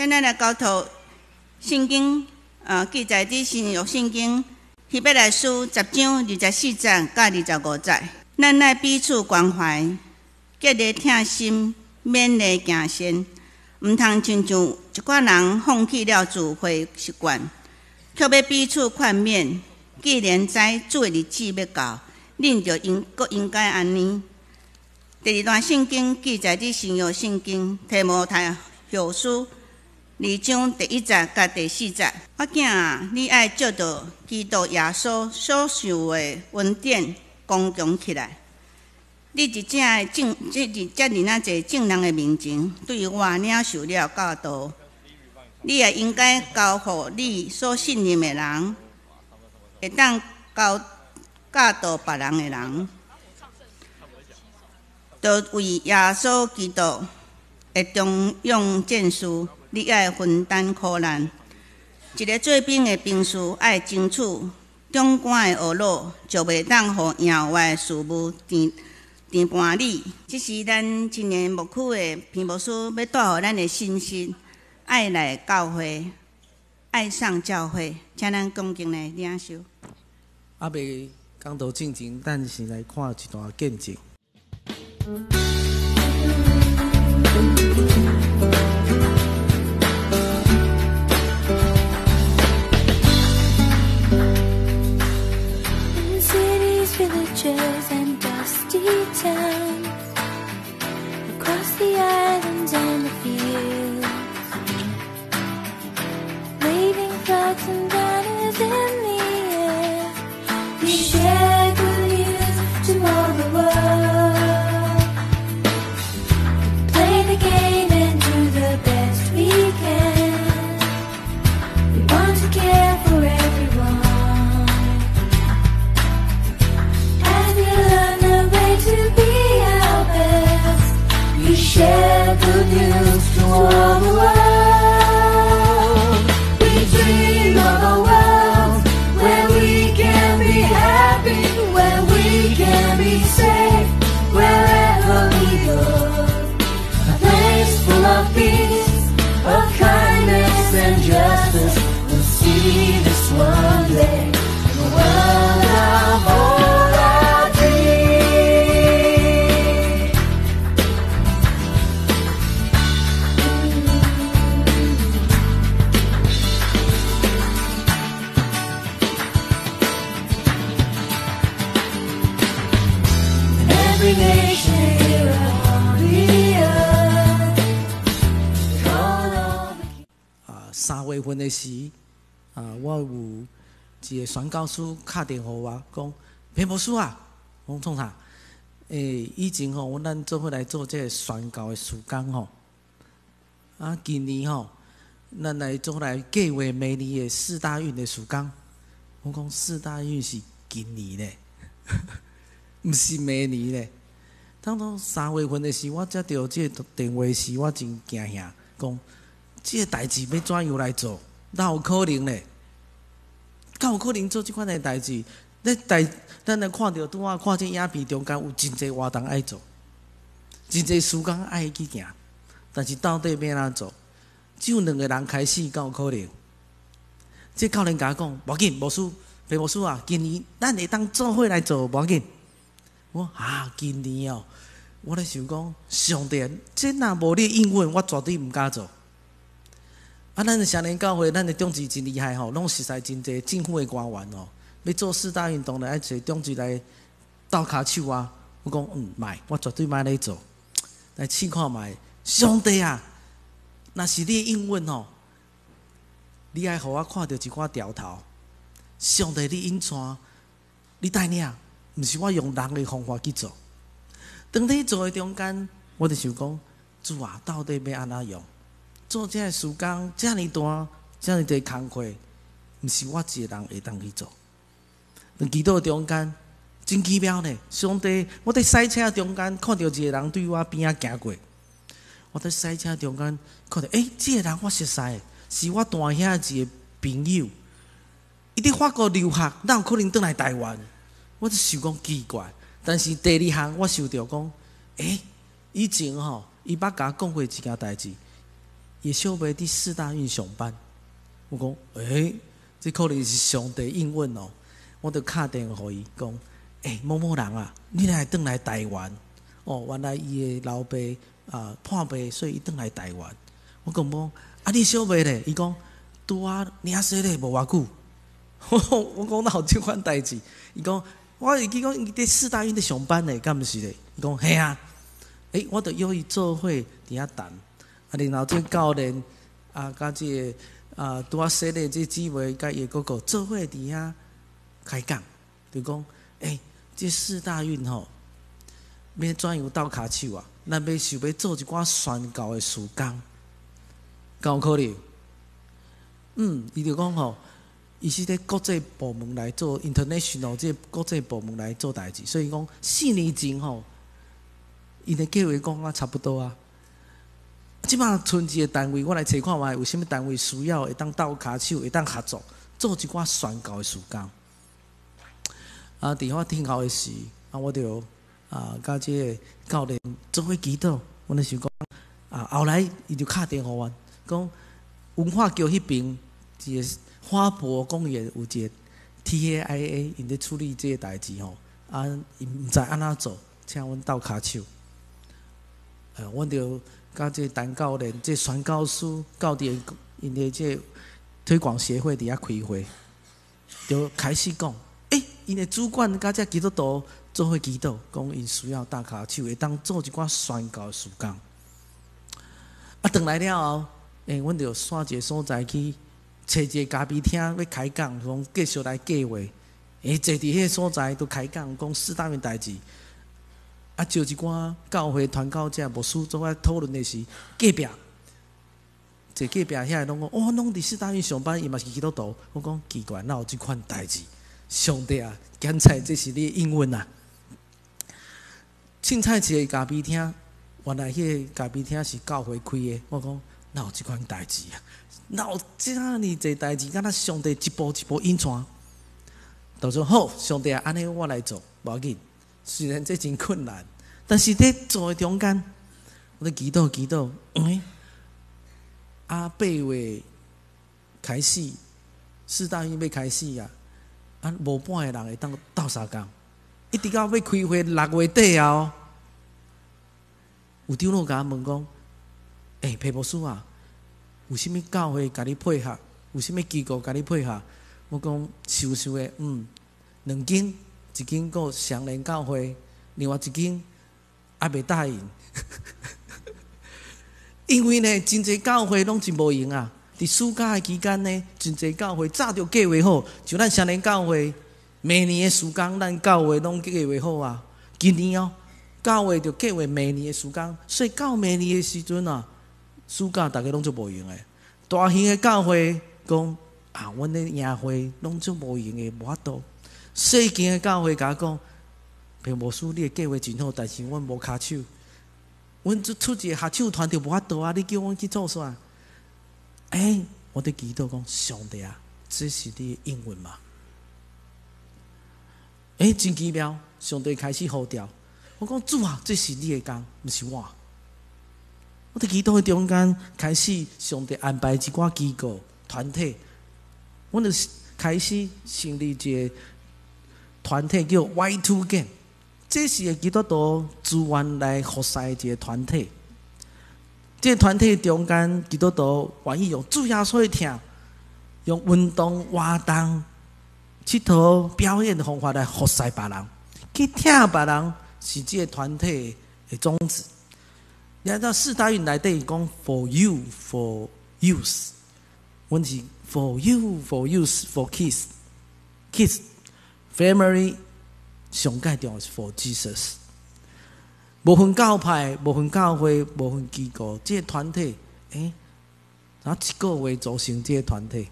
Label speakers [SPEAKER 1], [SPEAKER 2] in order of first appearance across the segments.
[SPEAKER 1] 今仔来交托圣经记载伫新约圣经希伯来书10章24节到25节。咱来彼此关怀，竭力疼心，勉励行善，毋通亲像一寡人放弃了自慧习惯，却要彼此劝勉。既然知主的日子要到，恁就应该安尼。第二段圣经记载伫新约圣经提摩太后书2章第1节甲第4节。我囝啊，你爱照着基督耶稣所受的恩典刚强起来。你伫遮尔济正人的面前，对我领受了教导，你也应该交互你所信任的人，会当教导别人的人。就为耶稣基督的忠勇战士，你爱分担苦难。一个做兵的兵士爱争取中官的恶路，就袂当互营外事务颠盘你。这是咱青年牧区的篇牧师要带予咱的信息：爱来教会，爱上教会。请咱恭敬来领受。
[SPEAKER 2] 未讲到进前，咱先来看一段见证。
[SPEAKER 3] Villages and dusty towns, across the islands and the fields, waving flags and banners in the air. We share good news to all the world. Play the game and do the best we can. We want to care for everyone. To be our best, we share good news to all the world. We dream of a world where we can be happy, where we can be safe, wherever we go. A place full of peace, of kindness and justice. We'll see this one day, the world of all. Every nation here on the earth, call on the
[SPEAKER 2] 3月份的时，我有一个宣教师打电话我讲，篇牧师啊，我讲创啥？以前吼，阮咱做伙来做这个宣教的事工吼，今年吼，咱来做来计划明年的4大运的事工。我讲4大运是今年咧。毋是明年咧，当到3月份的时，我接到这个电话时，我真惊吓，讲这个代志要怎样来做？哪有可能咧？敢有可能做这款的代志？咱来看到拄仔看这影片中间有真侪活动爱做，真侪事工爱去行，但是到底要安怎做？只有2个人开始，敢有可能？这教练甲我讲，无要紧，裴牧师啊，今年咱会当做伙来做，无要紧。我今年哦，我咧想讲，上帝，这若无你应允，我绝对毋敢做。咱的少年教会，咱的长职真厉害吼，拢实在真侪政府的官员哦，要做4大运动来，爱找长职来斗骹手啊。我讲卖，我绝对卖来做，来试看卖。上帝啊，若是你应允吼，你爱互我看到一寡条头。上帝，你引带，你带领。毋是我用人的方法去做，当你做的中间，我就想讲，主啊，到底要安怎用？做这个事工，这么大，这么多工课，毋是我一个人会当去做。在祈祷中间，真奇妙呢！上帝，我在赛车中间看到一个人对我边仔行过，我在赛车中间看到，这个人我熟悉，是我大兄一个朋友，伊伫法国留学，哪有可能转来台湾？我就想讲奇怪，但是第2项我想到讲，以前吼，伊捌甲我讲过一件代志， 也小妹伫四大运上班。我讲，这可能是上帝应允哦。我就打电话给伊讲，某某人啊，你来转来台湾哦。原来伊的老爸破病，所以伊转来台湾。我讲你小妹咧？伊讲拄领洗咧，无偌久。我讲哪有这款代志？伊讲我会记讲伊伫四大运伫上班咧，敢毋是咧？伊讲嘿啊，我就约伊做伙伫遐谈。然后这教练甲这拄洗咧这姊妹甲伊哥哥做伙伫遐开讲，就讲这四大运吼，要怎样斗骹手啊？咱要想要做一寡宣教的事工，敢有可能？伊就讲吼。伊是咧国际部门来做 international 这国际部门来做代志，所以讲4年前吼，因的计划讲差不多啊。即摆春季的单位，我来找看卖有啥物单位需要会当斗骹手，会当合作做一寡宣教的事工。伫我听候的时，我就甲这个教练做伙祈祷，我就想讲后来伊就打电话我，讲文化局迄边一个。花博公园有一个 TAIA， 因咧处理这个代志吼，伊毋知安怎做，请阮斗骹手。阮就甲这陈教练、这宣教师、教练因的这推广协会伫遐开会，就开始讲，因的主管甲这基督徒做伙祈祷，讲因需要斗骹手，会当做一寡宣教的事工。转来了后，阮就选一个所在去。找一个咖啡厅要开讲，讲继续来计划。坐伫迄个所在都开讲，讲四大运代志。招一寡教会团教者牧师做伙讨论的是隔壁，坐隔壁遐拢讲，拢伫四大运上班，伊嘛是基督徒。我讲奇怪，哪有即款代志？上帝啊，检查这是你的应允啊！凊彩一个咖啡厅，原来迄个咖啡厅是教会开的。我讲哪有即款代志啊？哪有这么侪代志，敢若上帝一步一步引传。就说好，上帝啊，安尼我来做，无要紧。虽然这真困难，但是在做的中间，我咧祈祷，8月开始，四大运要开始啊，无半个人会当斗相共，一直到要开会6月底后，有长老甲我问讲，裴牧师啊。有啥物教会甲你配合？有啥物机构甲你配合？我讲想的，2间，一间个祥联教会，另外一间还袂答应，因为呢，真侪教会拢真无用啊。伫暑假的期间呢，真侪教会早就计划好，就咱祥联教会，明年的事工，咱教会拢计划好啊。今年教会就计划明年的事工，所以到明年的时阵啊。暑假大家拢做无用诶，大型诶教会讲阮咧营会拢做无用诶，无法度。小型诶教会甲我讲，并无输你诶计划真好，但是阮无骹手，阮出一个下手团就无法度啊！你叫阮去做啥？我伫祈祷讲，上帝啊，这是你诶应允嘛？真奇妙，上帝开始呼召。我讲主啊，这是你诶工，毋是我。我伫祈祷的中间开始，上帝安排一寡机构团体，我就开始成立一个团体叫 Y2 Game， 这是个基督徒资源来服侍一个团体。这个团体中间，基督徒愿意用主耶稣的听，用运动活动、佚佗表演的方法来服侍别人，去听别人是这个团体的宗旨。你到四大运内底讲 for you for youth， 阮是 for you for youth for kids family， 上界重要是 for Jesus。无分教派，无分教会，无分机构，这个团体，然后1个月组成这个团体，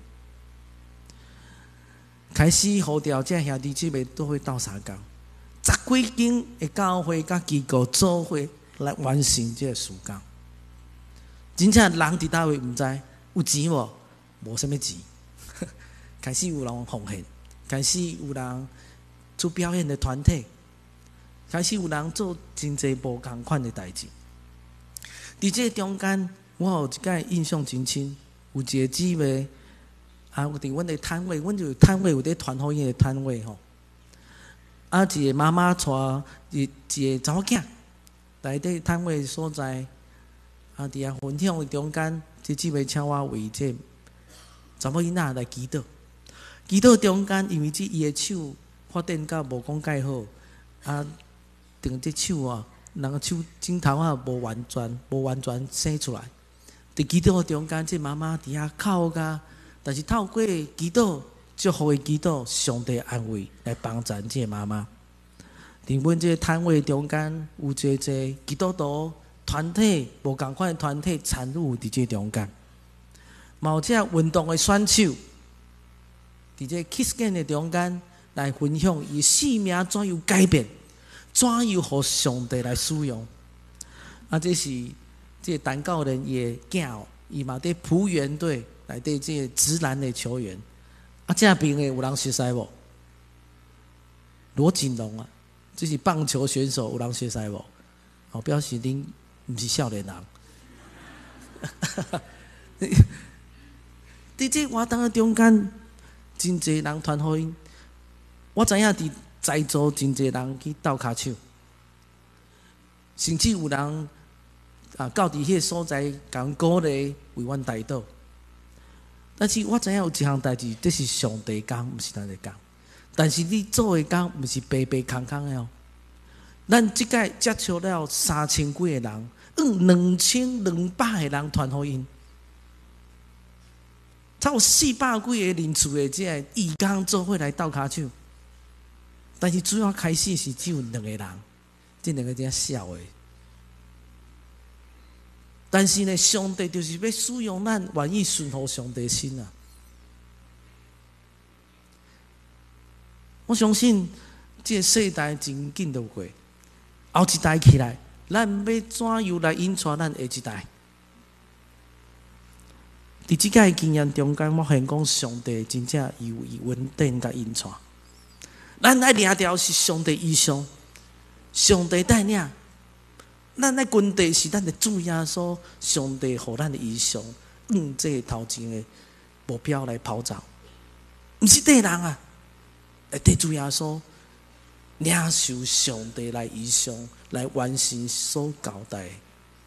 [SPEAKER 2] 开始呼召这兄弟姊妹都会斗相共，10几间的教会甲机构做伙。来完成这个事工，真正人伫倒位毋知有钱无？无啥物钱，开始有人奉献，开始有人做表演的团体，开始有人做真侪无同款的代志。伫这中间， 我有一摆印象真深，有一个姊妹啊，有伫阮的摊位，阮就有摊位有伫传福音的摊位吼。啊，一个妈妈带一个查某囝来伫摊位所在，啊，伫遐分享的中间，这姊妹请我为这查某囡仔来祈祷。祈祷中间，因为伊的手发展到无讲介好，啊，定这手啊，人个手指头啊无完全生出来。伫祈祷中间，这妈妈伫遐哭甲，但是透过祈祷、祝福的祈祷，上帝安慰来帮助这妈妈。伫阮这摊位中间，有一个基督徒团体，无共款的团体参与伫这中间。嘛有这运动的选手，伫这 Kiss Game 的中间来分享伊生命怎样改变，怎样互上帝来使用。啊，这是这单教人伊的囝，伊嘛伫浦原队内底这直男的球员。啊，这边的有人熟悉无？罗锦龙啊，这是棒球选手，有人熟悉无？哦，表示恁毋是少年人。伫这活动的中间，真侪人传福音。我知影伫在座真侪人去斗骹手，甚至有人啊到伫迄个所在，甲阮鼓励为阮代祷。但是我知影有一项代志，这是上帝工，毋是咱的工。但是你做的工，毋是白白空空的哦。咱即届接触了3000几个人，2200个人传福音。超过400几个人次的这个义工做伙来斗骹手，但是主要开始是只有2个人，这2个真少的。但是呢，上帝就是要使用咱愿意顺服上帝的心啊！我相信这个世代真紧就过，后一代起来，咱要怎样来引带咱下一代？伫即个经验中间，我发现讲上帝真正有伊稳定甲引带。咱爱掠条是上帝意向，上帝带领。咱爱军队是咱的主耶稣，上帝互咱的意向，这个头前的目标来跑走，毋是对人啊，来对主耶稣，领受上帝来意向，来完成所交代的。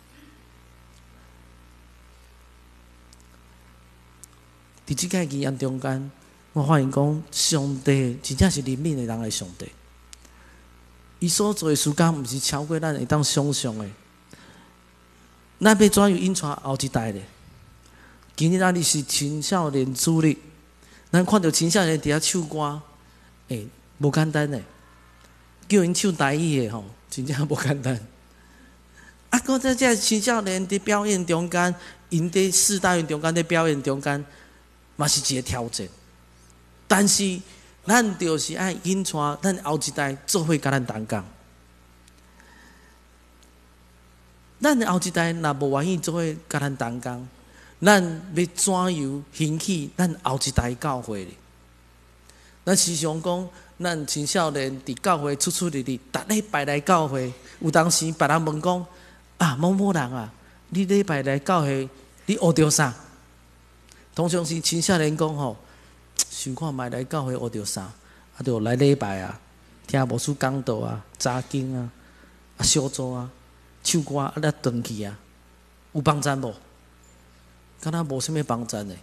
[SPEAKER 2] 伫即个经验中间，我发现讲，上帝真正是怜悯的人的上帝。伊所做的事工，毋是超过咱会当想象的。咱要怎样引带后一代咧？今日咱是青少年主日，咱看到青少年伫遐唱歌，无简单诶，叫因唱台语的吼，真正无简单。啊，搁在这青少年伫表演中间，因伫4大运中间伫表演中间，嘛是一个挑战。但是咱就是爱引带咱后一代做伙甲咱同工。咱后一代若无愿意做伙甲咱同工，咱要怎样兴起咱后一代教会咧？咱时常讲，咱青少年伫教会出出入入，逐礼拜来教会。有当时别人问讲啊，某某人啊，你礼拜来教会，你学到啥？通常是青少年讲吼。想看卖来教会学到啥？啊，就来礼拜啊，听牧师讲道啊，查经啊，啊小组啊，唱歌啊，来断去啊，有帮助无？敢若无啥物帮助呢？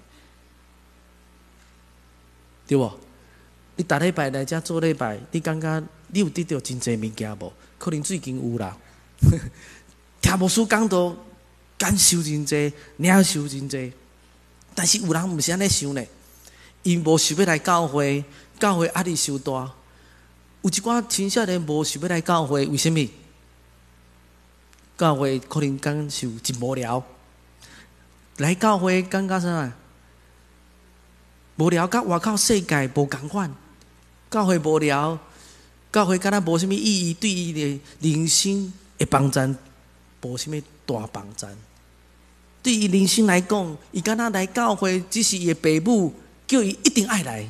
[SPEAKER 2] 对无？你逐礼拜来遮做礼拜，你感觉你有得到真济物件无？可能最近有啦。听牧师讲道，感受真济，领受真济，但是有人毋是安尼想呢。因无想要来教会，教会压力伤大。有一寡青少年无想要来教会，为什么？教会可能感受真无聊。来教会感觉啥？无聊，甲外口世界无共款。教会无聊，教会敢若无啥物意义，对伊的人生的帮助无啥物大帮助。对伊人生来讲，伊敢若来教会只是伊的父母。叫伊一定爱来，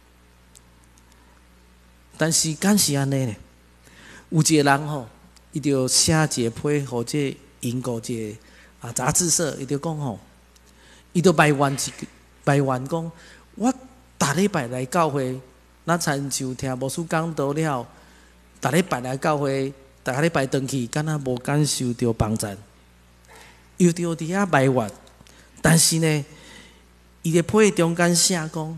[SPEAKER 2] 但是敢是安尼呢？有一个人吼，伊就写一个批，或者因过一个杂志社伊就讲吼，伊就埋怨讲，我逐礼拜来教会，咱亲像听牧师讲道了，逐礼拜来教会，逐礼拜回去，敢若无感受到帮助，又着伫遐埋怨。但是呢，伊咧批中间写讲，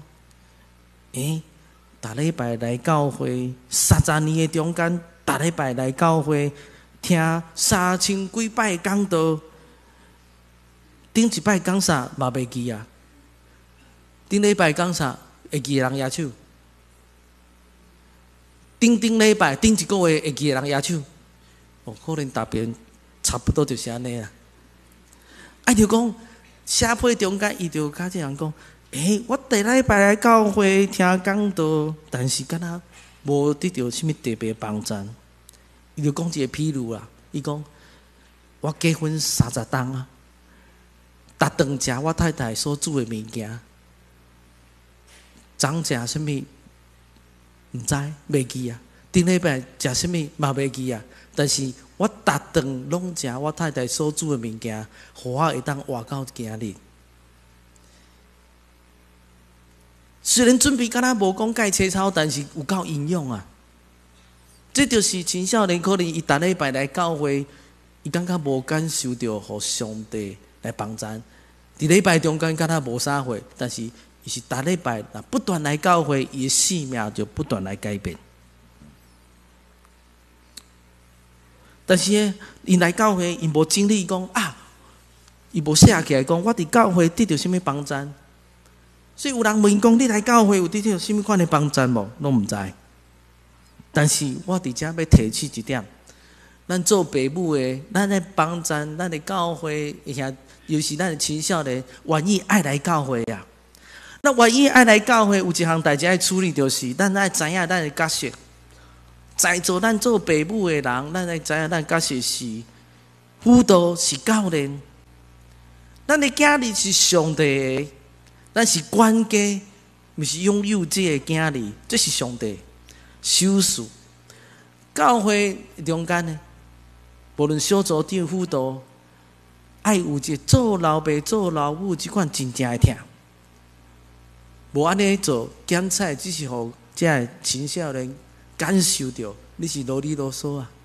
[SPEAKER 2] 逐礼拜来教会，30年的中间，逐礼拜来教会，听3000几摆讲道，顶一摆讲啥嘛袂记啊？顶礼拜讲啥会记的人举手？顶礼拜、顶一个月会记的人举手？可能大边差不多就是安尼啦。就讲写批中间，伊就甲这人讲。我第礼拜来教会听讲道，但是敢若无得到什物特别帮助。伊就讲一个譬如啦，伊讲我结婚30冬啊，逐顿食我太太所煮的物件，昨食什物毋知袂记啊，顶礼拜食什物嘛袂记啊，但是我逐顿拢食我太太所煮的物件，互我会当活到今日。虽然准备敢若无讲介切操，但是有够营养啊！这就是青少年可能伊逐礼拜来教会，伊感觉无感受到互上帝来帮助。伫礼拜中间敢若无啥货，但是伊是逐礼拜不断来教会，伊的性命就不断来改变。但是呢，伊来教会，伊无经历讲伊无写起来讲，我伫教会得到什么帮助。所以有人问讲，你来教会有得到什么款的帮助无？拢毋知。但是我伫遮要提起一点，咱做父母的，咱来帮助咱的教会，尤其咱的青少年，愿意爱来教会啊。那愿意爱来教会，有一项代志爱处理，就是咱爱知影咱的角色。在座咱做父母的人，咱爱知影咱角色是辅导，是教练。咱的囝儿是上帝的。咱是管家，毋是拥有这个囝儿，这是上帝手术。教会中间呢，无论小组长、辅导，爱有一个做老爸、做老母，即款真正会疼。无安尼做检测，只是互这个青少年感受到你是啰里啰嗦啊。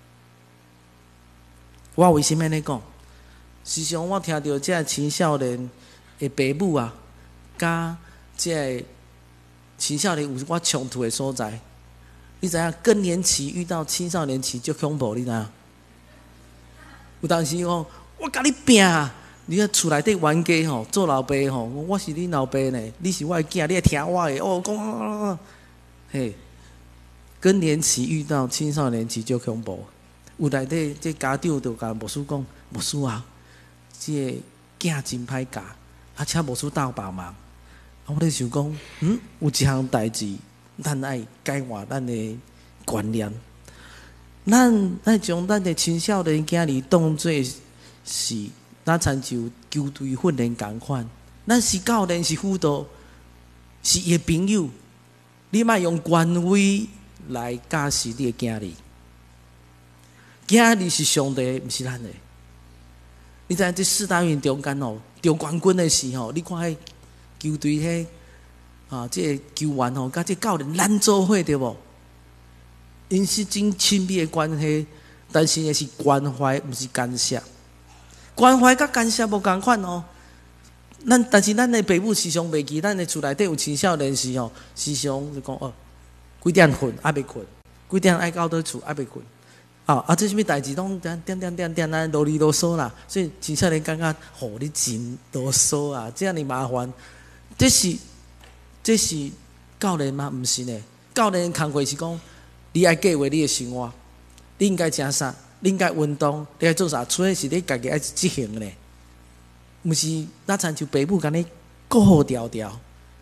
[SPEAKER 2] 我为什么安尼讲？时常我听到这个青少年的父母啊。甲即个青少年有我冲突的所在，你知影更年期遇到青少年期就恐怖，你知影？有当时讲我甲你拼啊，你个厝内底冤家吼，做老爸吼，我是你老爸呢，你是我的囝，你会听我的哦，讲嘿，更年期遇到青少年期就恐怖，有内底这家长就甲牧师讲，牧师啊，这个囝真歹教，请牧师斗帮忙。我咧想讲，有一项代志，咱爱改换咱的观念，咱爱将咱的青少年囝儿当作是，咱亲像球队训练共款，咱是教练，是辅导，是伊的朋友，你莫用权威来教示你的囝儿，囝儿是上帝，毋是咱的。你知影这4大运中间哦，得冠军的时候，你看迄。球队迄这个球员吼，甲这教练咱做伙对无？因是真亲密的关系，但是也是关怀，毋是干涉。关怀甲干涉无共款哦。但是咱的父母时常袂记，咱的厝内底有青少年时吼，时常就讲几点困还袂困，几点爱到倒厝还袂困。这什么代志拢点啊，啰里啰嗦啦。所以青少年感觉，你真啰嗦啊，这样麻烦。这是教练吗？毋是呢。教练的工作是讲，你爱计划你的生活，你应该食啥，你应该运动，你爱做啥，除非是你家己爱执行呢。毋是咱亲像父母甲你顾好条条。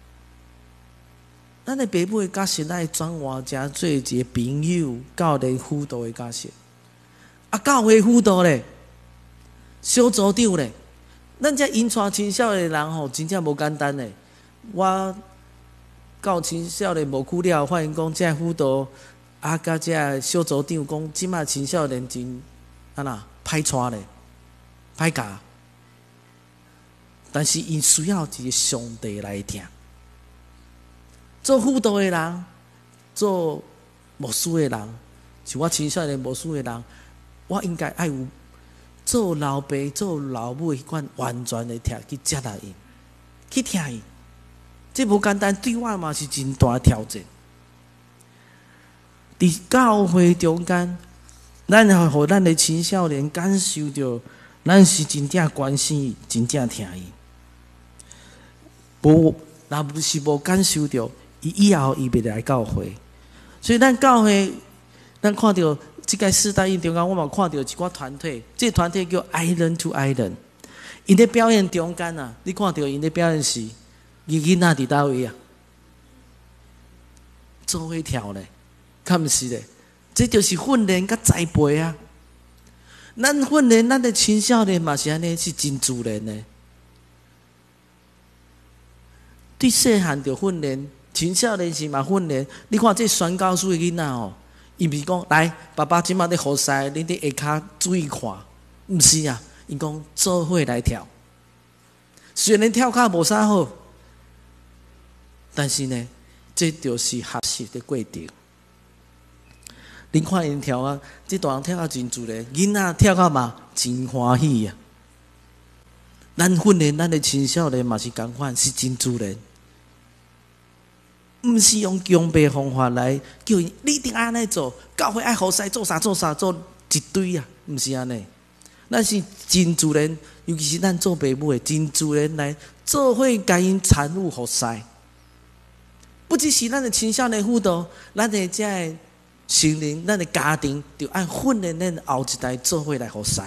[SPEAKER 2] 咱的父母的角色，咱会转换成做一个朋友、教练、辅导的角色。教会辅导咧，小组长咧，咱这引带青少年的人吼，真正无简单咧。我到青少年无久了，发现讲这辅导甲这小组长讲，即马青少年真歹带咧，歹教。 但是因需要一个上帝来听。做辅导的人，做牧师的人，像我青少年牧师的人，我应该爱有做老爸、做老母的迄款完全的听去接纳因，去听因。这无简单，对我嘛是真大挑战。伫教会中间，咱要互咱的青少年感受到，咱是真正关心伊，真正听伊。若不是无感受到，伊以后伊袂来教会。所以咱教会，咱看到即个世代因中间，我嘛看到一寡团体，这个团体叫 Island to Island。因咧表演中间啊，你看到因咧表演时，囡仔伫倒位啊？做伙跳咧，敢毋是咧？这就是训练甲栽培啊！咱训练咱的青少年嘛是安尼，是真自然的。对细汉就训练，青少年时嘛训练。你看这宣教书的囡仔哦，伊毋是讲来，爸爸即马咧好势，你伫下骹注意看，毋是啊，伊讲做伙来跳。虽然跳骹无啥好，但是呢，这就是学习的过程。恁看因跳啊，这大人跳啊真自然，囡仔跳啊嘛真欢喜啊。咱训练咱的青少年嘛是共款，是真自然，毋是用强迫方法来叫伊你一定安尼做，教会爱好势做啥做啥做一堆啊，毋是安尼。咱是真自然，尤其是咱做父母的，真自然来做伙甲因参与好势。不只是咱的青少年辅导，咱的这个心灵，咱的家庭，就按训练咱后一代做伙来好势。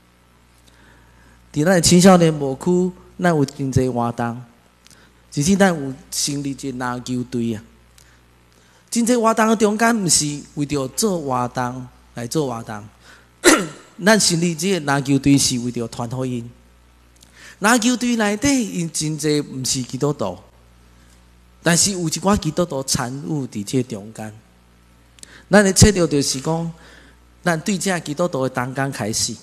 [SPEAKER 2] 伫咱的青少年牧区，咱有真侪活动，而且咱有成立一个篮球队啊。真侪活动的中间，毋是为着做活动来做活动，咱成立这个篮球队是为着传福音。篮球队内底，因真侪毋是基督徒，但是有一寡基督徒参与伫这中间。咱的策略就是讲，咱对这基督徒的同工开始，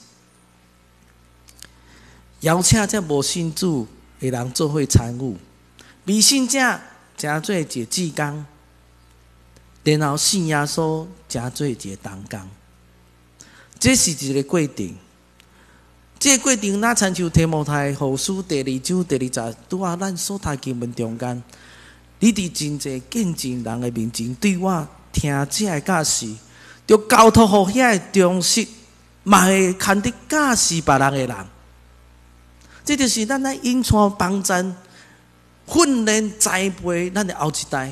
[SPEAKER 2] 邀请这无信主的人做伙参与，未信者诚做一个志工，然后信耶稣诚做一个同工。这是一个过程。这个过程哪亲像提摩太后书第2章第20节，拄啊咱所读经文中间，你伫真侪见证人的面前对我听这个教示，就交托互遐个忠实，嘛会牵得教示别人的人。这就是咱来引传帮赞、训练、栽培咱的后一代，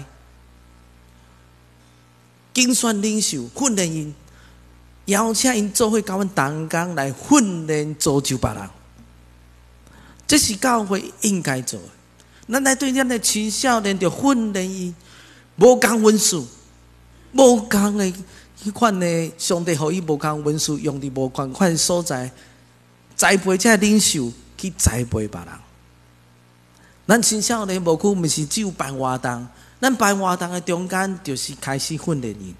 [SPEAKER 2] 竞选领袖，训练因，邀请因做伙甲阮同工来训练造就别人。这是教会应该做的。咱来对咱的青少年，就训练伊，无共文书。无共的迄款的上帝，予伊无共文书，用伫无共款所在，栽培这领袖去栽培别人。咱青少年牧区毋是只有办活动，咱办活动的中间就是开始训练伊。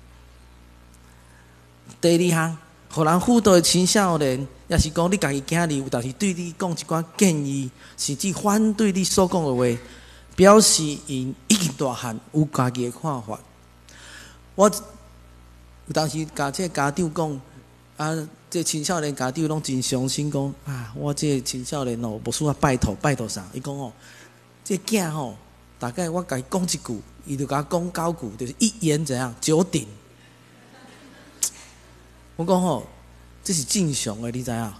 [SPEAKER 2] 第二项，互人辅导的青少年，也是讲你家己囝儿有，但是对你讲一寡建议，甚至反对你所讲的话，表示因已经大汉，有家己的看法。我有当时甲这家长讲，啊，这青少年家长拢真伤心，讲啊，我这青少年哦，无需要拜托啥。伊讲哦，这囝吼，大概我甲伊讲一句，伊就甲我讲9句，就是一言怎样9鼎。我讲吼，这是正常的，你知影？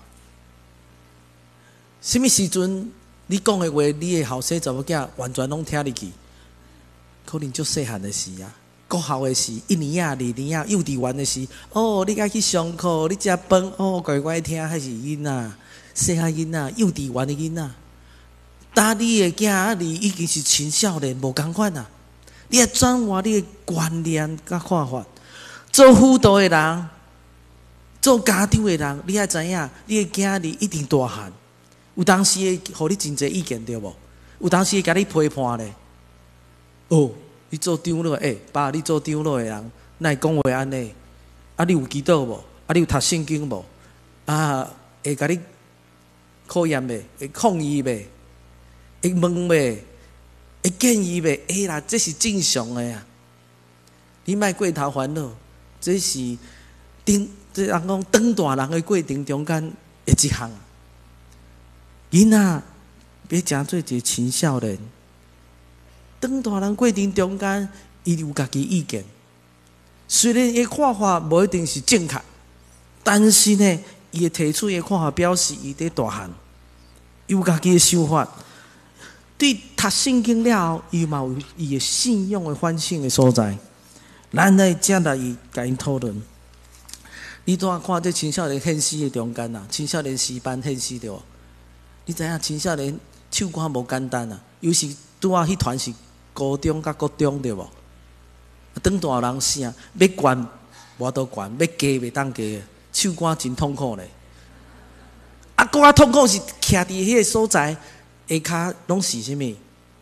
[SPEAKER 2] 什么时阵你讲的话，你的后生查某囝完全拢听入去？可能足细汉的事啊。国校的事，1年啊、2年啊，幼稚园的事，哦，你爱去上课，你食饭，哦，乖乖听，还是囡仔，细汉囡仔，幼稚园的囡仔。但你的囝你已经是青少年，无共款啊！你要转换你的观念甲看法。做辅导的人，做家长的人，你要知影，你的囝儿一定大汉。有当时会互你真侪意见，对无？有当时会甲你批判咧。哦。你做长老爸，你做长老的人，哪会讲话安尼？啊，你有祈祷无？啊，你有读圣经无？啊，会甲你考验袂？会抗议袂？ 会问袂，会建议袂，哎啦，这是正常的啊。你莫过头烦恼，这是这人讲长大人的过程中间的一项。囡仔别诚做一个青少年，长大人过程中间，伊有家己意见。虽然伊看法无一定是正确，但是呢，伊会提出伊看法，表示伊在大汉，有家己的想法。对读圣经了后，伊嘛有伊的信仰的反省的所在。咱来才来甲因讨论。你拄仔看这青少年献诗的中间啊，青少年诗班献诗对无？你知影青少年唱歌无简单啊，尤其拄仔迄团是高中甲国中对无？长大人声要悬无倒悬，要加袂当加的，唱歌真痛苦咧。啊，更较痛苦是徛伫迄个所在，下骹拢是啥物？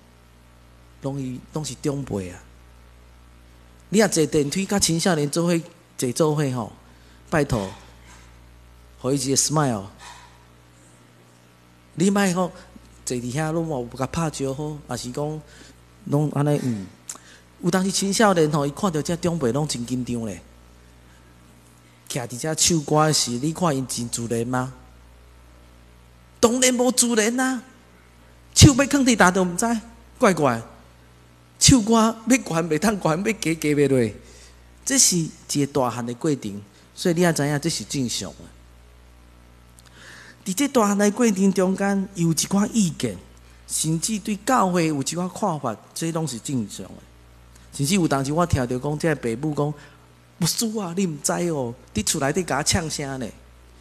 [SPEAKER 2] 拢是长辈啊！你若坐电梯，甲青少年做伙做伙吼，拜托，互伊一个 smile。你莫吼坐伫遐拢无甲拍招呼，也是讲拢安尼有当时青少年吼，伊看到这长辈拢真紧张咧。徛伫遮唱歌时，你看因真自然吗？当然无自然啊！手要放伫哪都毋知，怪怪。唱歌要悬袂通悬，要加袂落，这是一个大汉的过程，所以你也知影这是正常的。伫这大汉的过程中间，有一寡意见，甚至对教会有一寡看法，这拢是正常的。甚至有当时我听到讲，这爸母讲，牧师啊，你毋知哦，伫厝内底甲我唱声呢，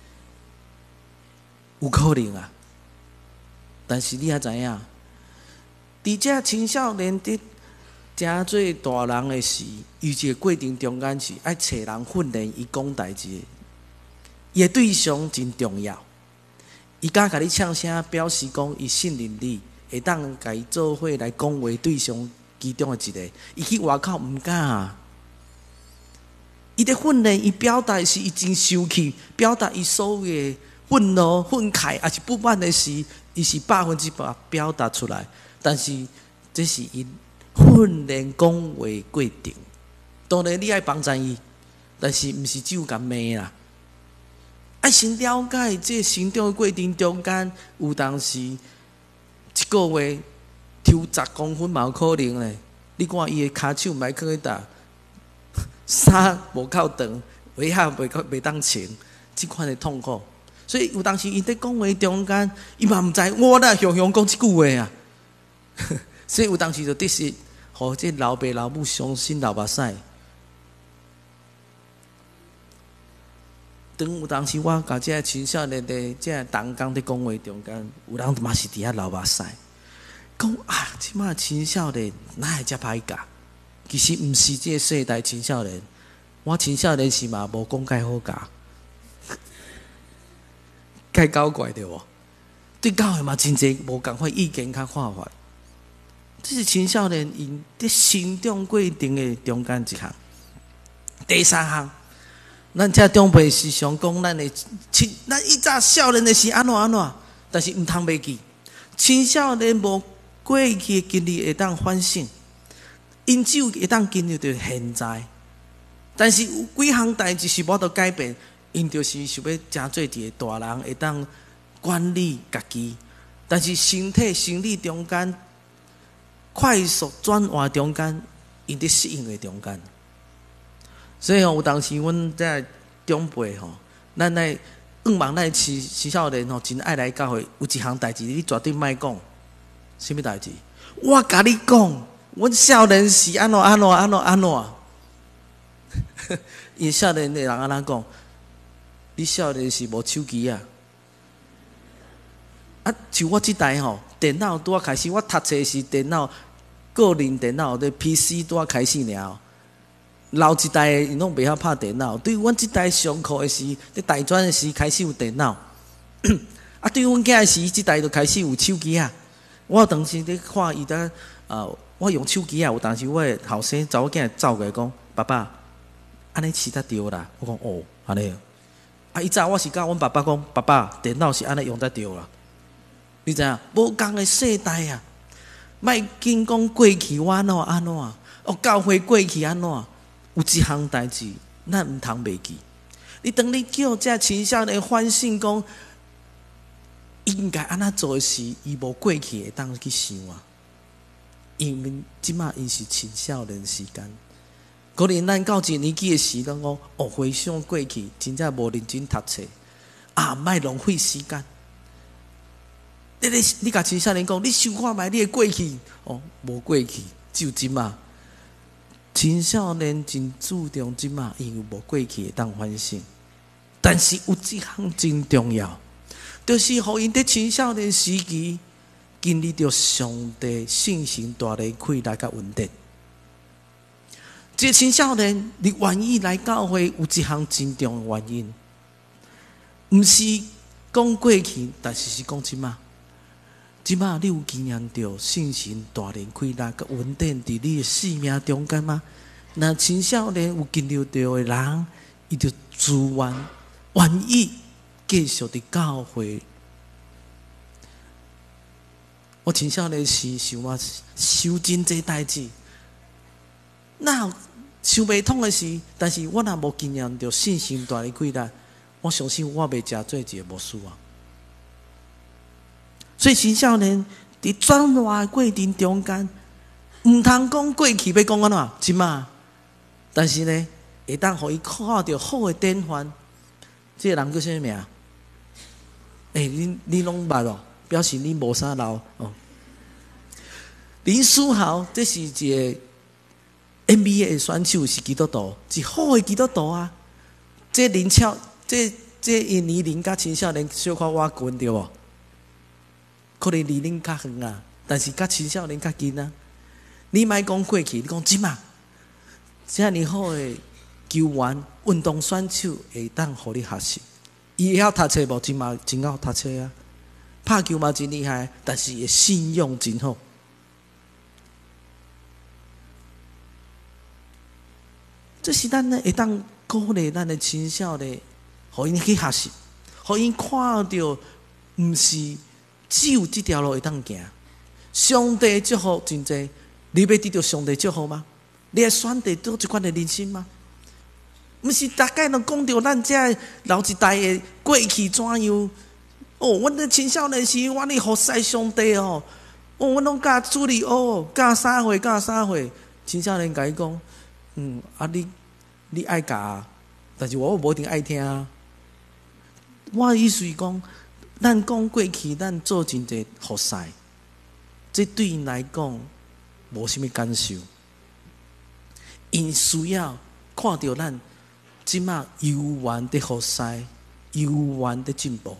[SPEAKER 2] 有可能啊。但是你也知影，伫这青少年伫诚做大人的时，伊一个过程中间是爱找人训练伊讲代志，伊的对象真重要。伊敢甲你唱声，表示讲伊信任你，会当甲伊做伙来讲话对象其中的一个。伊去外口毋敢啊，伊在训练，伊表达是伊真生气，表达伊所有的愤怒、愤慨，还是不满的时，伊是100%表达出来。但是这是因训练讲话过程，当然你爱帮助伊，但是毋是只有甲骂啦，爱先了解这成长的过程中间，有当时一个月抽10公分嘛有可能咧。你看伊的骹手袂去搭，衫无够长，鞋鞋袂当穿，即款的痛苦。所以有当时伊在讲话中间，伊嘛毋知我哪雄雄讲即句话啊。所以有当时就的是，互这老爸老母伤心流目屎。当有当时我甲这青少年的这同工伫讲话中间，有人嘛是伫遐流目屎，讲啊，即摆青少年哪会遮歹教？其实毋是这个世代青少年，我青少年时嘛无讲介好教，介搞怪对无？对教会嘛真侪无共款意见甲看法。这是青少年因伫成长过程的中间一项。第三项，咱这长辈时常讲咱以前少年的是安怎，但是毋通袂记，青少年无过去的经历会当反省，因只有会当经历到现在。但是有几项代志是无得改变，因就是想要诚做一个大人，会当管理家己，但是身体生理中间。快速转换中间，因伫适应的中间，所以有当时阮在长辈吼，咱来望咱青少年吼，真爱来教会。有一项代志，你绝对莫讲，什么代志？我甲你讲，阮少年时安怎。因少年的人安怎讲？你少年时无手机啊？啊，像我这代吼。电脑拄开始，我读册时电脑个人电脑的 PC 拄开始尔。老一代因拢袂晓拍电脑，对阮这代上课的时，在大专的时开始有电脑。啊，对阮囝的时，这代就开始有手机啊。我当时咧看伊在我用手机啊，有当时我的后生查某囝走过来讲：“爸爸，安尼试得对啦。”我讲：“哦，安尼。”啊，以前我是教阮爸爸讲：“爸爸，电脑是安尼用得对啦。”你知影？无共的世代啊， 莫紧讲过去我安怎，教会过去安怎，有一项代志咱毋通袂记。你当你叫这青少年反省讲，应该安怎做的时，伊无过去会当去想啊。因为即马伊是青少年时间，可能咱到一年纪的时，讲回想过去，真正无认真读册啊，莫浪费时间。你甲青少年讲，你想看觅你的过去，无过去，只有即马。青少年真注重即马，因为无过去会当反省。但是有一项真重要，就是互因伫青少年时期经历着上帝圣神大力开来甲稳定。这青少年你愿意来教会，有一项真重的原因，毋是讲过去，但是是讲即马。即马你有经验到圣神大力开来甲稳定伫你的生命中间吗？那青少年有经历到的人，伊就自愿意继续伫教会。我青少年时想我受真济代志，那想袂通的事，但是我若无经验到圣神大力开来，我相信我袂食做一个牧师啊。所以青少年伫转化的过程中间，毋通讲过去要讲安怎，即马，但是呢，会当互伊看到好的典范。这个人叫啥名？你拢捌咯？表示你无啥老哦。林书豪，这是一个 NBA 的选手，是基督徒，是好的基督徒啊。这年少，这年龄甲青少年小可我近对无？可能年龄较远啊，但是甲青少年较近啊。你莫讲过去，你讲即马，遮尔好的球员、运动选手会当互你学习。伊会晓读册无？即马真好读册啊！拍球嘛真厉害，但是伊信用真好。这是咱会当鼓励咱的青少年，互因去学习，互因看到，毋是只有这条路会当行。上帝祝福真济，你要得到上帝祝福吗？你会选择做这款的人生吗？毋是大概拢讲到咱这老一代的过去怎样？阮的青少年时，阮咧服侍上帝阮拢教主日教3岁，青少年甲伊讲。你爱教，但是我无一定爱听啊。我的意思是讲，咱讲过去，咱做真济服侍，这对因来讲无啥物感受。因需要看到咱即马悠远的服侍，悠远的进步。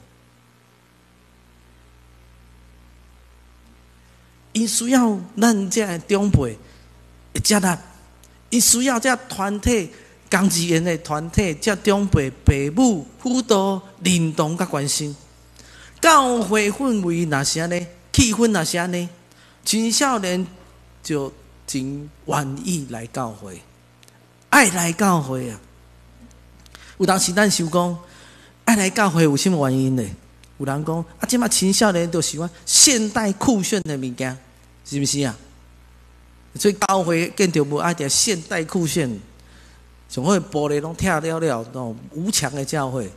[SPEAKER 2] 因需要咱这长辈会接纳。伊需要这团体、公职员的团体，这长辈、父母、辅导、认同甲关心。教会氛围若是安尼，气氛若是安尼，青少年就真愿意来教会，爱来教会啊！有当时咱想讲，爱来教会有什么原因呢？有人讲即马青少年都喜欢现代酷炫的物件，是不是啊？所以教会建筑物爱点现代酷炫，上好玻璃拢拆了那种无墙的教会，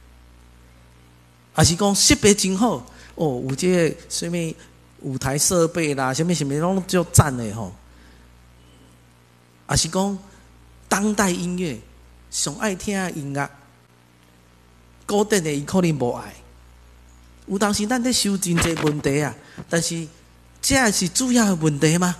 [SPEAKER 2] 还是讲设备真好有这个什么舞台设备啦，什么拢就赞的吼。还是讲当代音乐，上爱听的音乐，古典的伊可能无爱。有当时咱在修真济问题啊，但是这是主要的问题吗？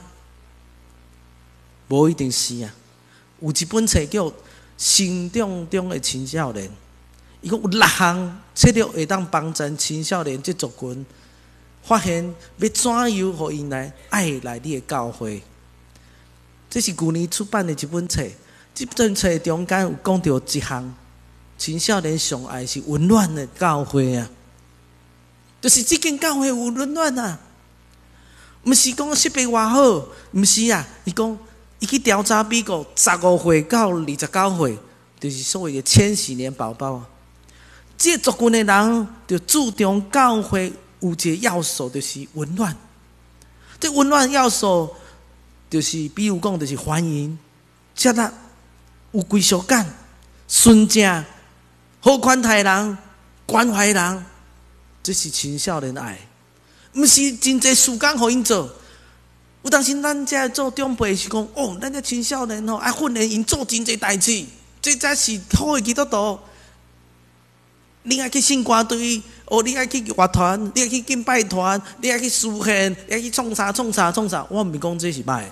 [SPEAKER 2] 无一定是啊，有一本册叫《成长中的青少年》，伊讲有6项策略会当帮助青少年这族群发现要怎样互因来爱来你的教会。这是去年出版的一本册，这本册中间有讲到一项青少年上爱是温暖的教会啊，就是这间教会有温暖啊，毋是讲设备偌好，毋是啊，伊讲。伊去调查美国15岁到29岁，就是所谓的千禧年宝宝啊。这族群的人就注重教会有一个要素，就是温暖。 这温暖要素，就是比如讲，就是欢迎、接纳、有归属感、顺正、好款待人、关怀人，这是青少年爱。毋是真侪事工互因做。有当时咱遮做长辈是讲，哦，咱遮青少年吼爱训练因做真侪代志，这才是好的基督徒。你爱去信歌队，哦，你爱去乐团，你爱去敬拜团，你爱去诗献，你爱去创啥。我毋是讲这是歹，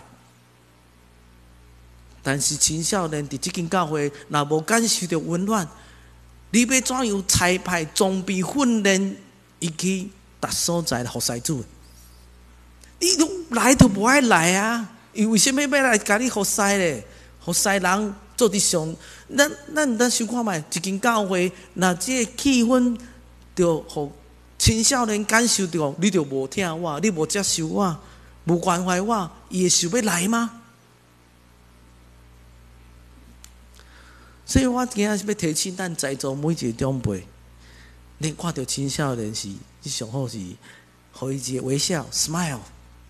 [SPEAKER 2] 但是青少年伫即间教会，若无感受到温暖，你要怎样彩排装备训练伊去达所在服侍主？你都来都无爱来啊！伊为什么要来甲你服侍咧？服侍人做伫上，咱想看觅一间教会，若即个气氛，着互青少年感受到，你着无听我，你无接受我，无关怀我，伊会想要来吗？所以我今仔是要提醒咱在座每一个长辈，恁看到青少年时，你上好是，互伊一个微笑 ，smile。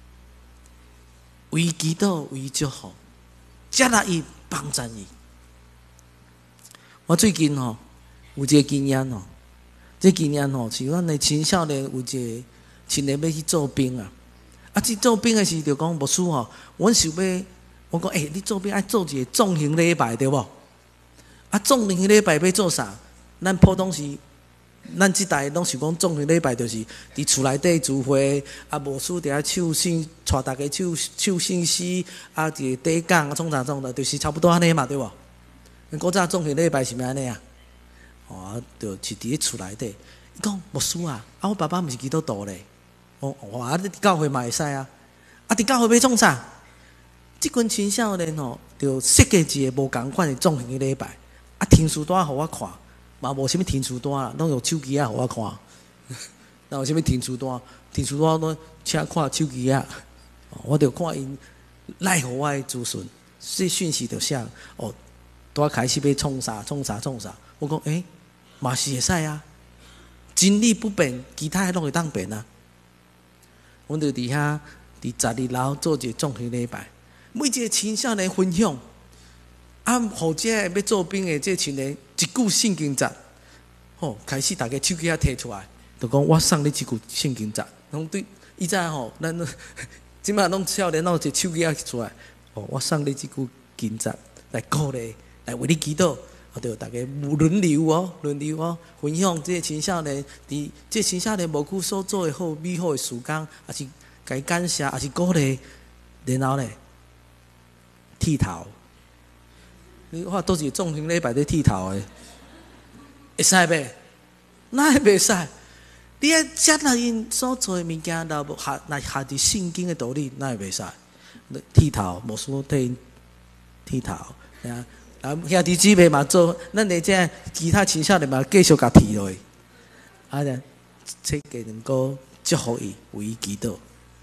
[SPEAKER 2] 为祈祷，为祝福，接纳伊，帮助伊。我最近有一个经验这经验是咱的青少年有一个青年要去做兵啊。去做兵的时就讲牧师阮想要，我讲你做兵爱做一个纵行礼拜对无？纵行礼拜要做啥？咱普通是。咱即代拢是讲纵行礼拜，就是伫厝内底聚会，牧师伫遐唱圣，带大家唱圣诗，伫底讲创啥，就是差不多安尼嘛，对无？古早纵行礼拜是咩安尼啊？就是伫咧厝内底。伊讲牧师我爸爸毋是基督徒咧。伫教会嘛会使啊。伫教会要创啥？即群青少年就设计一个无共款的纵行礼拜，天书单互我看。嘛无啥物天书单啦，拢用手机互我看。哪有啥物天书单？天书单拢请看手机我着看因赖互我的资讯，这讯息着写拄开始要创啥。我讲嘛是会使啊，真理不变，其他拢会当变啊。阮着伫遐伫12楼做一个纵行礼拜，每一个青少年分享。互这要做兵的这群人一句圣经节，开始大家手机摕出来，就讲我送你一句圣经节。拢对，以前咱即摆拢少年拢一手机出来，我送你一句经节来鼓励，来为你祈祷。就大家轮流分享这青少年，伫这青少年无久所做的好美好的事工，也是该感谢，也是鼓励，然后咧剃头。你看都是纵行礼拜在剃头的，会使袂？哪会袂使？你爱接纳因所做的物件，若下伫圣经的道理，哪会袂使？剃头，牧师替因剃头，兄弟姊妹嘛做，咱的这其他青少年嘛继续甲剃落去，这个能够祝福伊，为伊祈祷，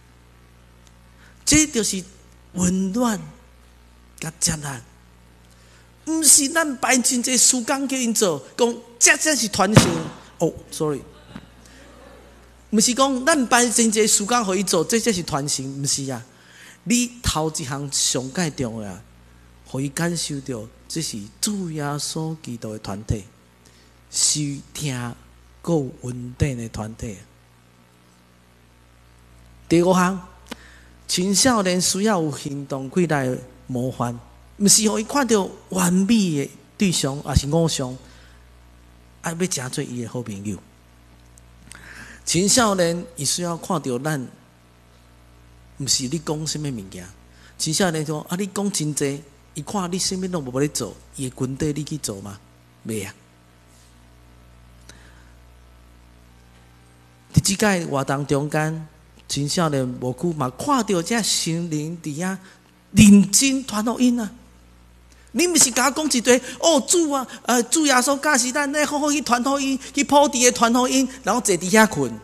[SPEAKER 2] 这就是温暖甲接纳。毋是咱摆真侪事工叫因做，讲这是传承。sorry， 毋是讲咱摆真侪事工互伊做，这是传承，毋是啊。你头一项上介重要，互伊感受到这是主耶稣基督的团体，是听够稳定的团体。第五项，青少年需要有行动起来的模范。毋是互伊看到完美的对象，也是偶像，要诚做伊的好朋友。青少年伊需要看到咱，毋是你讲什么物件。青少年说你讲真济，伊看你什么拢无咧做，伊会跟缀你去做吗？袂啊。伫即届活动中间，青少年无久嘛看到这心灵伫遐认真传福音啊。你毋是甲我讲一堆主耶稣教示咱咧好好去传福音，去普地的传福音，然后坐伫遐困。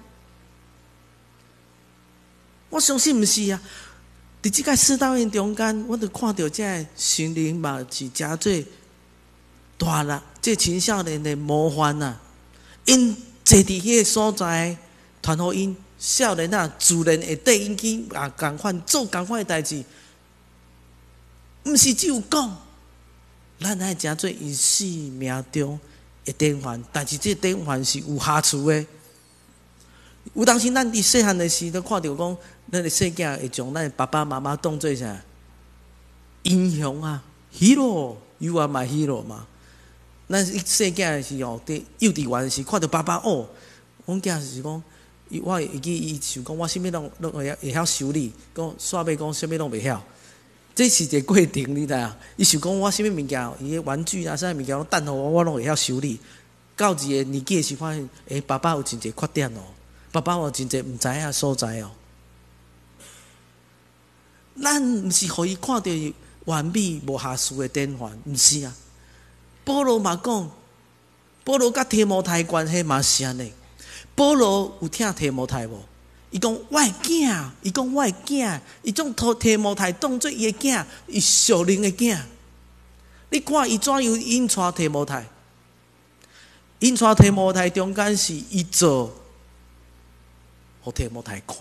[SPEAKER 2] 我相信毋是啊！伫即个世道因中间，我著看到这心灵嘛是诚做大啦，这青少年的模范啊！因坐伫迄个所在传福音， 少年啊，自然会对应起共款做共款的代志，毋是只有讲，咱爱诚做伊生命中的典范，但是这典范是有下处的。有当时咱伫细汉的时都看到讲，咱的细囝会将咱的爸爸妈妈当做啥英雄啊 ，hero，you are my hero 嘛。咱细囝的时候，伫幼稚园时看到爸爸哦，阮囝是讲，我会记伊想讲，我啥物拢会晓修理，讲煞尾讲啥物拢袂晓。这是一个过程，你知影？伊想讲我啥物物件，伊的玩具啊，啥物物件拢等互我拢会晓修理。到一个年纪的时发现，爸爸有真侪缺点哦。爸爸有真侪毋知影所在哦，咱毋是互伊看到完美无瑕疵的典范，毋是啊。保罗嘛讲，保罗甲提摩太关系嘛是安尼。保罗有听提摩太无？伊讲我的囝，伊讲我的囝，伊将提摩太当做伊的囝，伊属灵的囝。你看伊怎样引带提摩太？引带提摩太中间是伊做。互提摩太看，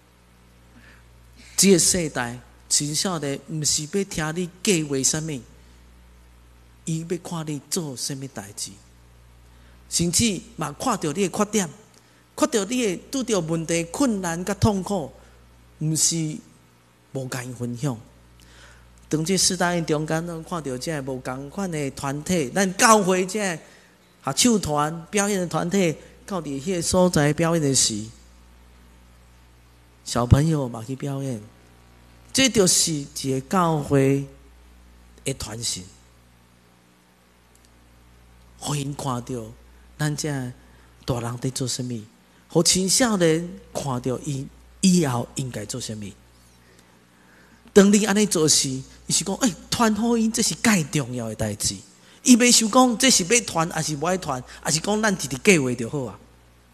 [SPEAKER 2] 这个世代青少年毋是要听你计划啥物，伊要看你做啥物代志，甚至嘛看到你的缺点，看到你的拄到问题、困难甲痛苦，毋是无甲因分享。当这世代中间，咱看到这无共款的团体，咱教会这合唱团表演的团体，到伫迄个所在表演的时。小朋友嘛去表演，这就是一个教会的传承，互因看到咱这大人在做什么，互青少年看到伊以后应该做什么。当你安尼做时，伊是讲，传福音这是介重要的代志。伊袂想讲这是要传，还是无爱传，还是讲咱直直计划就好啊。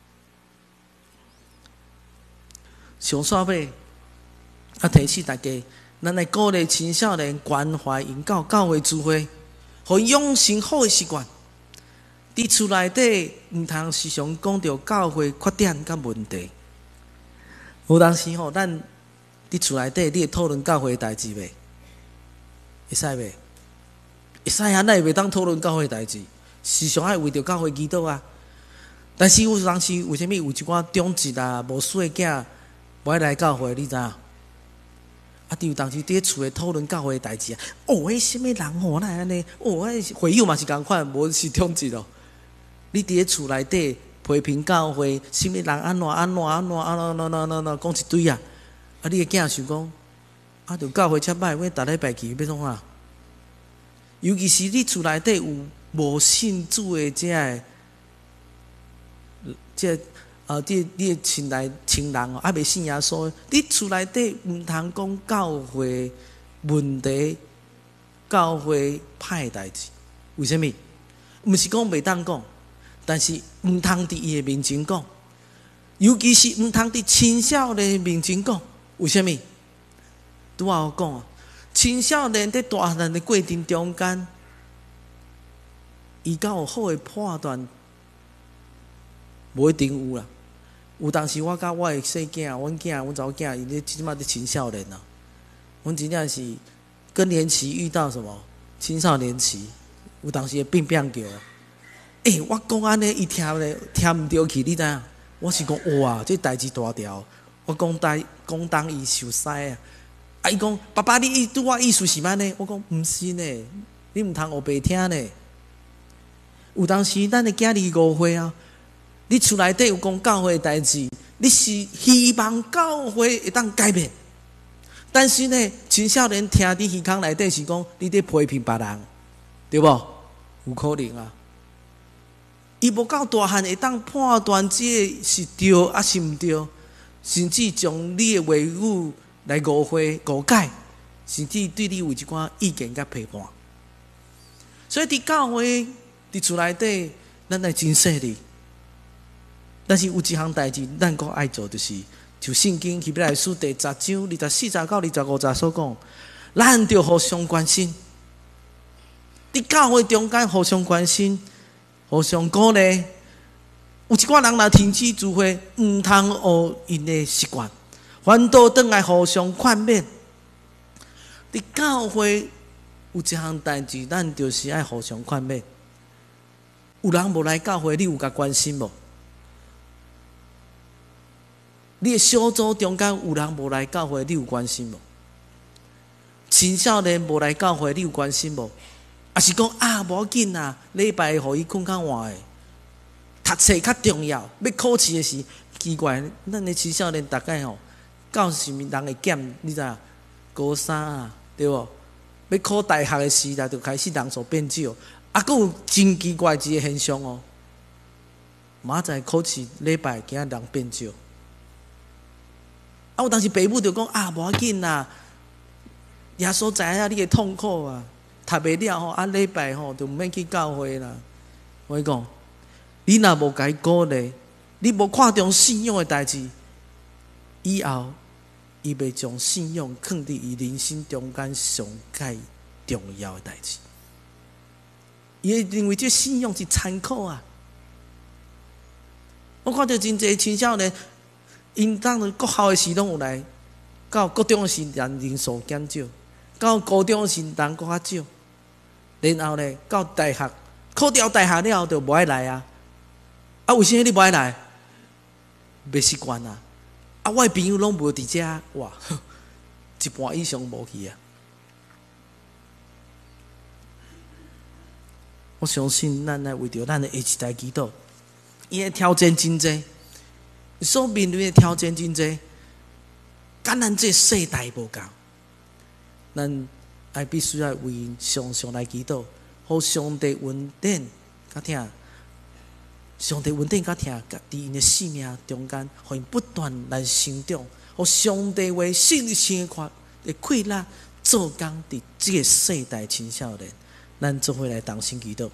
[SPEAKER 2] 上煞尾，提醒大家，咱来鼓励青少年关怀因到教会聚会，互因养成好的习惯。伫厝内底毋通时常讲到教会缺点甲问题。有当时吼，咱伫厝内底，你会讨论教会代志袂？会使袂？会使啊，咱会袂当讨论教会代志，时常爱为着教会祈祷啊。但是有当时为虾米有一寡中职啊、无书的囝？无爱来教会，你知影？有当时伫厝诶讨论教会诶代志啊。迄什么人吼，哪安尼？迄会友嘛是共款，无是统治咯。你伫咧厝内底批评教会，什么人安怎，讲一堆啊。你诶囝想讲，着教会遮歹，我逐礼拜去要创啊？尤其是你厝内底有无信主诶你的亲人哦，还袂信耶稣，你厝内底毋通讲教会问题、教会歹代志。为什么？毋是讲袂当讲，但是毋通伫伊的面前讲，尤其是毋通伫青少年面前讲。为什么？拄仔我讲啊，青少年在大汉的过程中间，伊敢有好的判断，无一定有啦。有当时我甲我的细囝、阮查某囝，伊咧即马伫青少年啊，阮真正是更年期遇到什么青少年期，有当时会变叫。我讲安尼，伊听毋着去，你知影？我是讲哇，这代志大条。我讲当伊受使啊！伊讲爸爸，你拄我意思是安尼？我讲毋是呢，你毋通学白听呢。有当时咱的囝儿误会啊。你厝内底有讲教会的代志，你是希望教会会当改变，但是呢，青少年听伫耳孔内底是讲你伫批评别人，对无？有可能啊。伊无够大汉会当判断这是对还是毋对，甚至将你的话语来误会、误解，甚至对你有一寡意见甲批判。所以伫教会、伫厝内底，咱来真细腻。但是有一项代志，咱阁爱做，就圣经希伯来书第10章24到25节所讲，咱着互相关心，伫教会中间互相关心，互相鼓励， 有一寡人若停止聚会，毋通学因的习惯，反倒转来互相劝勉。伫教会有一项代志，咱就是爱互相劝勉。有人无来教会，你有甲关心无？你的小组中间有人无来教会，你有关心无？青少年无来教会，你有关心无？也是讲无要紧啊，礼拜互伊困较晚的，读册较重要。要考试的时，奇怪，咱的青少年大概到什么人会减？你知影？高三啊，对无？要考大学的时代，就开始人数变少。佫有真奇怪一个现象哦，明仔考试礼拜今仔人变少。有当时爸母就讲无要紧啦，耶稣知影你的痛苦啊，读袂了礼拜就毋免去教会啦。我跟你讲，你若无甲伊鼓励，你无看重信仰的代志，以后伊袂将信仰放伫伊人生中间上介重要的代志。伊会认为这信仰是残酷啊！我看到真侪青少年，因当国校的时拢有来，到国中的时人数减少，到高中的时人搁较少，然后呢，到大学考掉大学了就无爱来啊！为什么你无爱来？袂习惯啊！我的朋友拢无伫遮，哇，一半以上无去啊！我相信咱来为着咱的下一代祈祷，伊的挑战真济，所面对的挑战真济，跟咱这世代无共，咱还必须要为因常常来祈祷，互上帝恩典甲听，上帝恩典甲听，伫因的生命中间，互因不断来成长，互上帝为信心的快乐做工伫这个世代青少年。咱做伙来同心祈祷。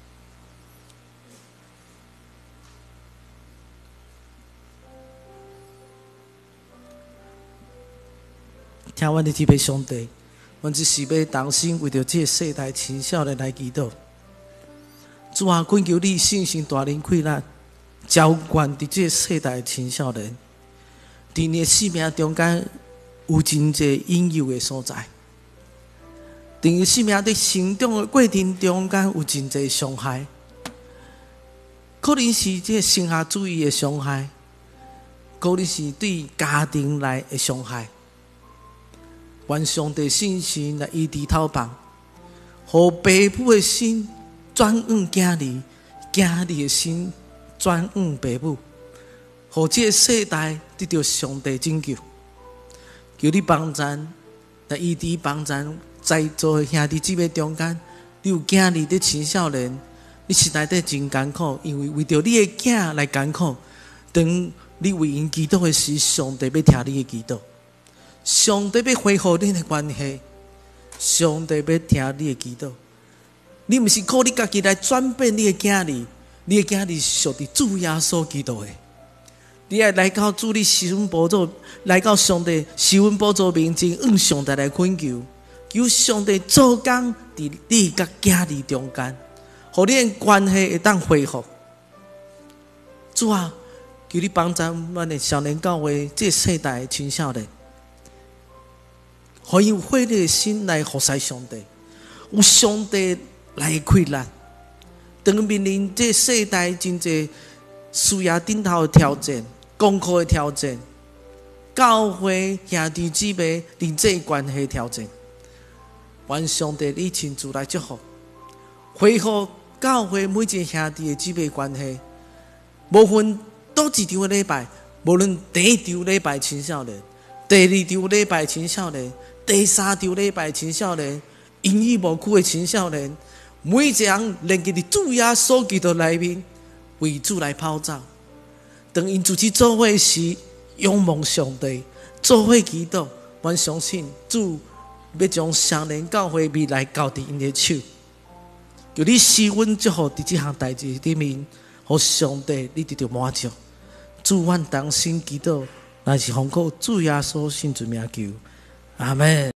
[SPEAKER 2] 听阮的天父上帝，阮只是要同心为着这个世代青少年来祈祷。主啊，恳求你信心大能快乐，浇灌伫这个世代青少年，伫你的生命中间有真济引诱的所在。伫伊生命伫成长的过程中间有真济伤害，可能是这性下主义的伤害，可能是对家庭来的伤害。愿上帝信心来医治透棒，互爸母的心转向囝儿，囝儿的心转向爸母，互这个世代得到上帝拯救。求你帮咱来医治帮咱。在座的兄弟姊妹中间，你有囝儿的青少年，你是内底真艰苦，因为为着你的囝来艰苦。当你为因祈祷的时，上帝要听你的祈祷，上帝要恢复你的关系，上帝要听你的祈祷。你毋是靠你家己来转变你的囝儿，你的囝儿是属于主耶稣基督的。你要来到主你施恩宝座，来到上帝施恩宝座面前，向上帝来恳求。求上帝做工伫你甲囝儿中间，互你的关系会当恢复。主啊，求你帮助阮的少年教会这世代的青少年，互伊有火热的心来服侍上帝，有上帝来开力。当面临这世代真济需要顶头的挑战、功课的挑战、教会兄弟姊妹人际关系的挑战。愿上帝你亲自来祝福，恢复教会每一个兄弟的姊妹关系。无分倒一场的礼拜，无论第一场礼拜青少年、第二场礼拜青少年、第三场礼拜青少年、英语无区的青少年，每一个人连接伫主耶稣基督内面，为主来跑走。当因主持做伙时，仰望上帝，做伙祈祷，阮相信主要将少年教会未来交伫因的手，求你施恩祝福伫这项代志里面，互上帝你得到满足。主，阮同心祈祷，乃是奉靠主耶稣圣子名求，阿门。